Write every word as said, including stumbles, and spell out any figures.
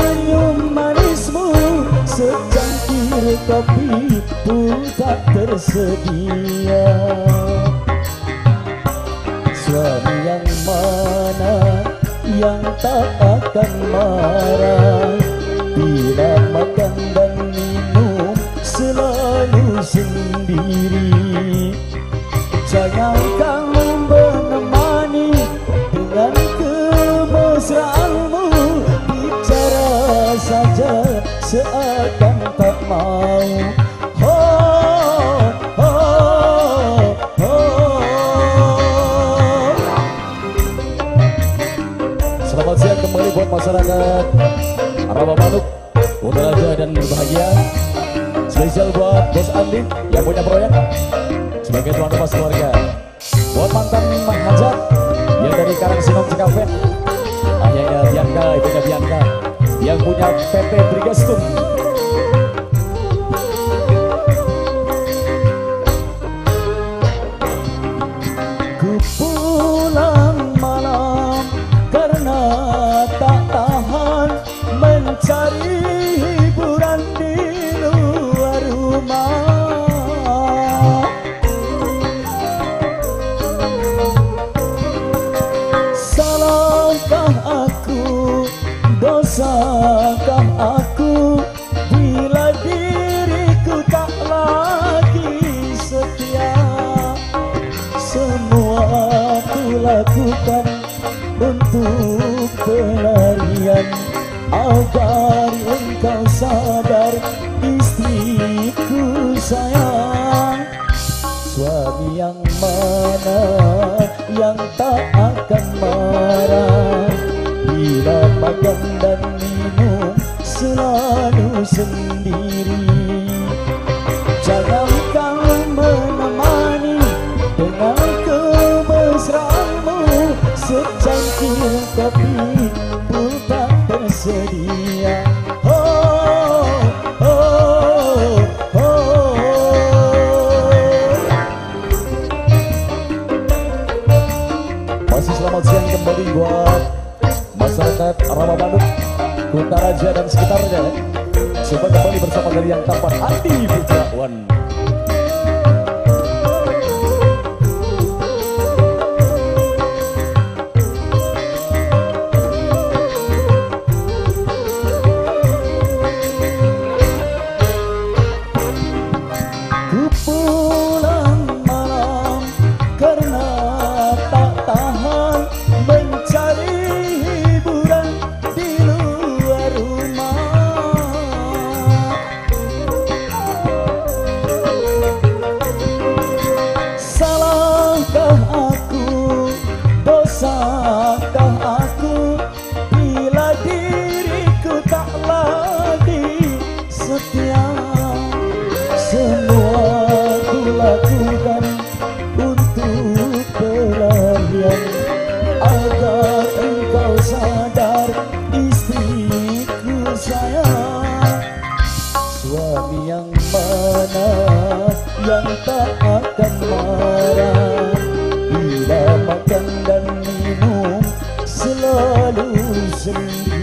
senyum manismu, secangkir kopi pun tak tersedia. Suami yang mana yang tak akan marah bila makan dan minum selalu sendiri. Jangan kamu menemani dengan kemesraanmu, bicara saja seakan tak mau. Oh, oh, oh. Selamat siang kembali buat masyarakat Rawamanuk, Udaraja dan berbahagia. Spesial buat Bos Andi yang punya proyek sebagai tuan rumah keluarga. Buat mantan Mahajat yang dari Karangsinom Cikampek, ayahnya Bianca, ibunya Bianca yang punya P T Brigastum. Ku pulang malam karena tak tahan mencari hiburan di luar rumah. Salahkah aku, dosakah aku bila diriku tak lagi setia? Semua ku lakukan untuk pelarian agar engkau sadar, istriku sayang. Suami yang mana yang tak akan marah bila makan dan minum selalu sendiri. Jangan kau menemani dengan kemesraanmu, secangkir kopi pun tak tersedia. Oh, oh, oh. Masih selamat siang kembali buat masyarakat Rawamanuk, Kutaraja dan sekitarnya. Coba kembali bersama dari yang tampan Andi Putrawan. Dosakah aku bila diriku tak lagi setia? Semua ku lakukan untuk pelarian agar engkau sadar, istriku sayang. Suami yang mana yang tak akan marah bila makan dan minum selalu sendiri.